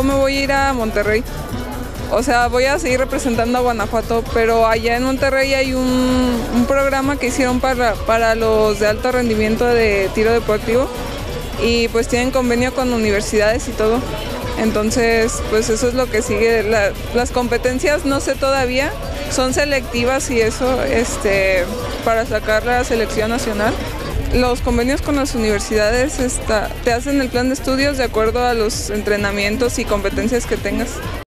me voy a ir a Monterrey. O sea, voy a seguir representando a Guanajuato, pero allá en Monterrey hay un programa que hicieron para los de alto rendimiento de tiro deportivo y pues tienen convenio con universidades y todo. Entonces, pues eso es lo que sigue. Las competencias no sé todavía, son selectivas y eso para sacar la selección nacional. Los convenios con las universidades te hacen el plan de estudios de acuerdo a los entrenamientos y competencias que tengas.